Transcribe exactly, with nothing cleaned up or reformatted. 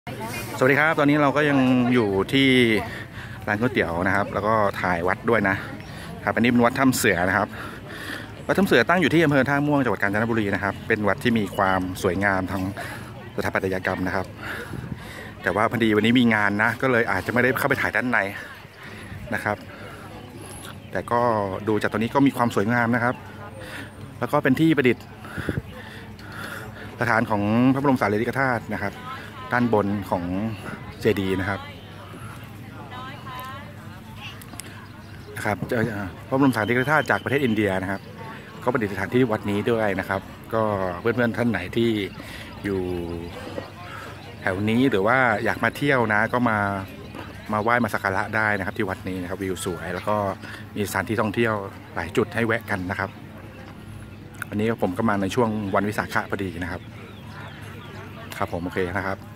สวัสดีครับตอนนี้เราก็ยังอยู่ที่ร้านก๋วยเตี๋ยวนะครับแล้วก็ถ่ายวัดด้วยนะครับอันนี้เป็นวัดถ้ำเสือนะครับวัดถ้ำเสือตั้งอยู่ที่อำเภอท่าม่วงจังหวัดกาญจนบุรีนะครับเป็นวัดที่มีความสวยงามทางสถาปัตยกรรมนะครับแต่ว่าพอดีวันนี้มีงานนะก็เลยอาจจะไม่ได้เข้าไปถ่ายด้านในนะครับแต่ก็ดูจากตัวนี้ก็มีความสวยงามนะครับแล้วก็เป็นที่ประดิษฐานของพระบรมสารีริกธาตุนะครับด้านบนของเจดีย์นะครับนะครับพระบรมสารีริกธาตุจากประเทศอินเดียนะครับก็ประดิษฐานที่วัดนี้ด้วยนะครับก็เพื่อนๆท่านไหนที่อยู่แถวนี้หรือว่าอยากมาเที่ยวนะก็มามาไหว้มาสักการะได้นะครับที่วัดนี้นะครับวิวสวยแล้วก็มีสถานที่ท่องเที่ยวหลายจุดให้แวะกันนะครับวันนี้ผมก็มาในช่วงวันวิสาขะพอดีนะครับครับผมโอเคนะครับ